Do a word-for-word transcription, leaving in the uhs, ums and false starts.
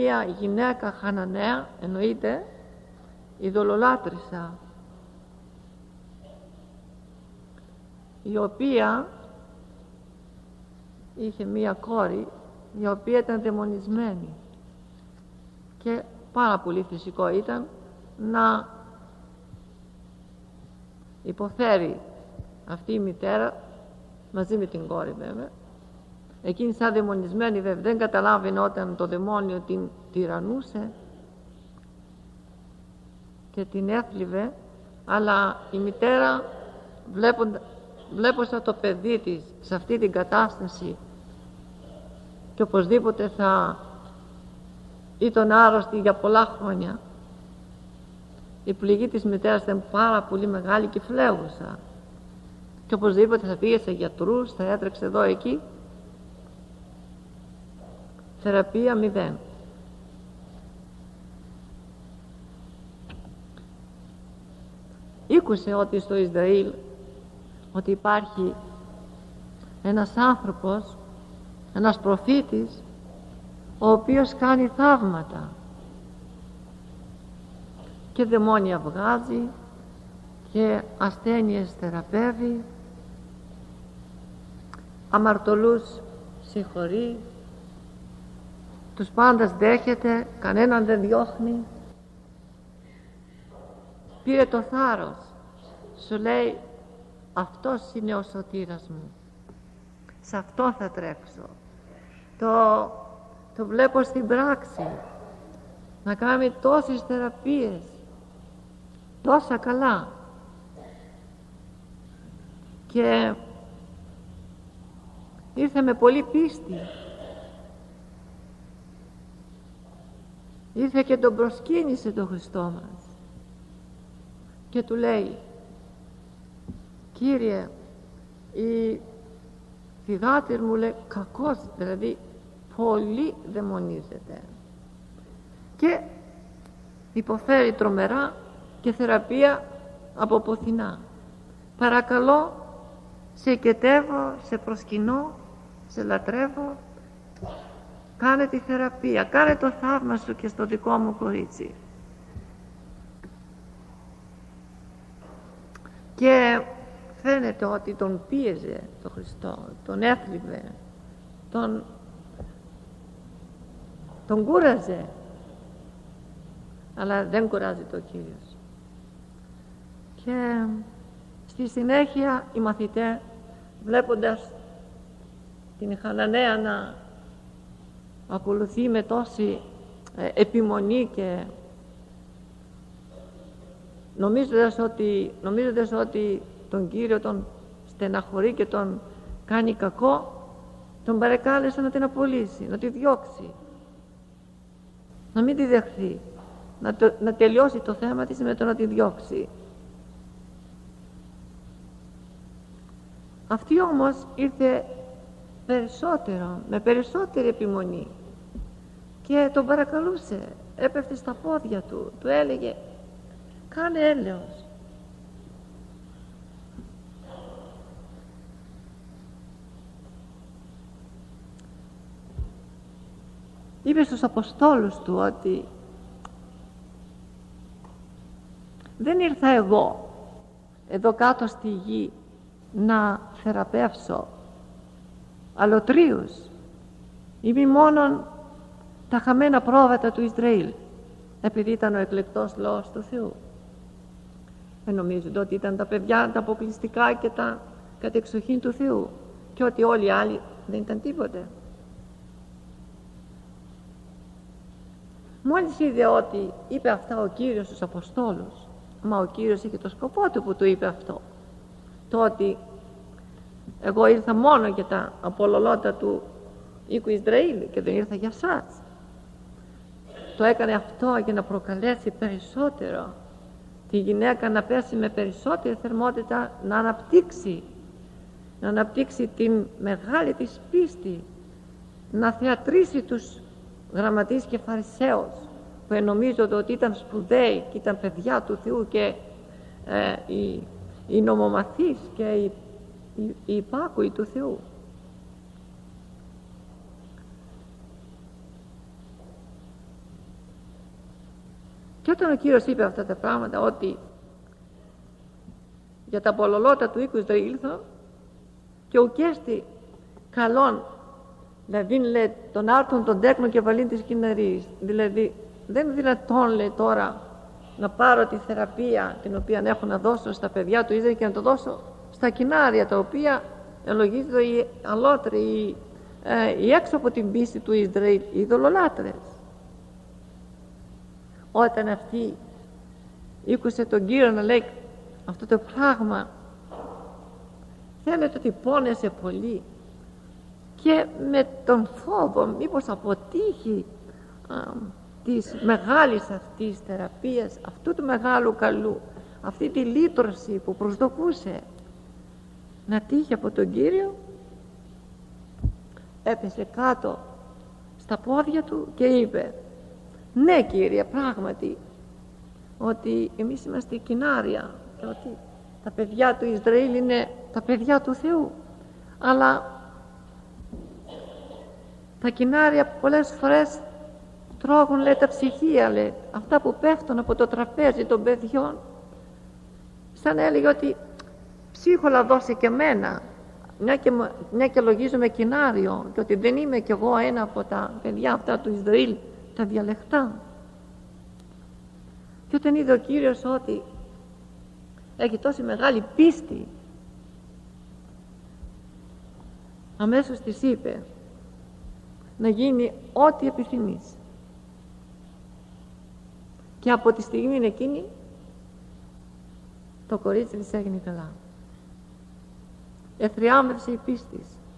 μία γυναίκα Χαναναία, εννοείται ειδωλολάτρησα, η οποία είχε μία κόρη η οποία ήταν δαιμονισμένη και πάρα πολύ φυσικό ήταν να υποφέρει αυτή η μητέρα μαζί με την κόρη βέβαια. Εκείνη σαν δαιμονισμένη βέβαια δεν καταλάβαινε όταν το δαιμόνιο την τυραννούσε και την έθλιβε, αλλά η μητέρα βλέποντα, βλέποντα το παιδί της σε αυτή την κατάσταση και οπωσδήποτε θα ήταν άρρωστη για πολλά χρόνια, η πληγή της μητέρας ήταν πάρα πολύ μεγάλη και φλέγουσα και οπωσδήποτε θα πήγε σε γιατρούς, θα έτρεξε εδώ εκεί, θεραπεία μηδέν. Ήκουσε ότι στο Ισραήλ ότι υπάρχει ένας άνθρωπος, ένας προφήτης, ο οποίος κάνει θαύματα και δαιμόνια βγάζει και ασθένειες θεραπεύει, αμαρτωλούς συγχωρεί, τους πάντας δέχεται, κανέναν δεν διώχνει. Πήρε το θάρρος, σου λέει αυτός είναι ο σωτήρας μου, σε αυτό θα τρέξω. Το, το βλέπω στην πράξη να κάνει τόσες θεραπείες, τόσα καλά, και ήρθε με πολύ πίστη, ήρθε και τον προσκύνησε τον Χριστό μας και του λέει, Κύριε, η θυγάτερ μου, λέει, κακός, δηλαδή πολύ δαιμονίζεται και υποφέρει τρομερά και θεραπεία από ποθηνά. Παρακαλώ, σε οικετεύω, σε προσκυνώ, σε λατρεύω, κάνε τη θεραπεία, κάνε το θαύμα σου και στο δικό μου κορίτσι. Και φαίνεται ότι τον πίεζε τον Χριστό, τον έθλιβε, τον, τον κούραζε, αλλά δεν κουράζει το Κύριος. Και στη συνέχεια οι μαθητές, βλέποντας την Χαναναία να ακολουθεί με τόση ε, επιμονή και νομίζοντας ότι, νομίζοντας ότι τον Κύριο τον στεναχωρεί και τον κάνει κακό, τον παρεκάλεσε να την απολύσει, να τη διώξει, να μην τη δεχθεί, να, το, να τελειώσει το θέμα της με το να τη διώξει. Αυτή όμως ήρθε περισσότερο, με περισσότερη επιμονή και τον παρακαλούσε, έπεφτε στα πόδια του, του έλεγε κάνε έλεος. Είπε στους Αποστόλους του ότι δεν ήρθα εγώ εδώ κάτω στη γη να θεραπεύσω αλλοτρίους, είμαι μόνον τα χαμένα πρόβατα του Ισραήλ, επειδή ήταν ο εκλεκτός λαός του Θεού. Δεν νομίζετε ότι ήταν τα παιδιά τα αποκλειστικά και τα κατεξοχήν του Θεού και ότι όλοι οι άλλοι δεν ήταν τίποτε? Μόλις είδε ότι είπε αυτά ο Κύριος στους Αποστόλους, μα ο Κύριος είχε το σκοπό του που του είπε αυτό, το ότι εγώ ήρθα μόνο για τα απολολότα του οίκου Ισραήλ και δεν ήρθα για σας. Το έκανε αυτό για να προκαλέσει περισσότερο τη γυναίκα να πέσει με περισσότερη θερμότητα, να αναπτύξει να αναπτύξει την μεγάλη της πίστη, να θεατρήσει τους γραμματείς και φαρισαίους που νομίζονται ότι ήταν σπουδαίοι και ήταν παιδιά του Θεού και ε, οι, οι νομομαθείς και οι, οι, οι υπάκουοι του Θεού. Και όταν ο Κύριος είπε αυτά τα πράγματα, ότι για τα πολλολότα του οίκου Ισραήλ ήλθαν και ουκέστη καλόν, δηλαδή λέει τον άρτον τον τέκνο και βαλήν της κοιναρίας, δηλαδή δεν είναι δυνατόν, λέει, τώρα να πάρω τη θεραπεία την οποία έχω να δώσω στα παιδιά του Ισραήλ και να το δώσω στα κοινάρια, τα οποία ελογίζονται οι αλότροι, οι, ε, οι έξω από την πίστη του Ισραήλ, οι ειδωλολάτρες. Όταν αυτή ήκουσε τον Κύριο να λέει αυτό το πράγμα, φαίνεται ότι πόνεσε πολύ και με τον φόβο μήπως αποτύχει α, της μεγάλης αυτής θεραπείας, αυτού του μεγάλου καλού, αυτή τη λύτρωση που προσδοκούσε να τύχει από τον Κύριο, έπεσε κάτω στα πόδια του και είπε: ναι, Κύριε, πράγματι ότι εμείς είμαστε κοινάρια και ότι τα παιδιά του Ισραήλ είναι τα παιδιά του Θεού, αλλά τα κοινάρια πολλές φορές τρώγουν, λέει, τα ψυχία, λέει, αυτά που πέφτουν από το τραπέζι των παιδιών. Σαν έλεγε ότι ψίχολα δώσει και μένα, μια και, μια και λογίζομαι κοινάριο και ότι δεν είμαι κι εγώ ένα από τα παιδιά αυτά του Ισραήλ, τα διαλεκτά. Και όταν είδε ο Κύριος ότι έχει τόση μεγάλη πίστη, αμέσως της είπε να γίνει ό,τι επιθυμείς. Και από τη στιγμή εκείνη το κορίτσι της έγινε καλά. Εθριάμβευσε η πίστη.